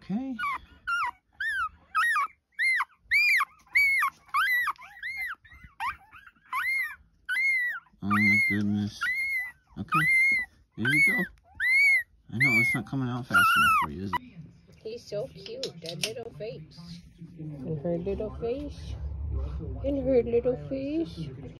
Okay. Oh my goodness. Okay, there you go. I know it's not coming out fast enough for you, is it? He's so cute, that little face. And her little face. And her little face.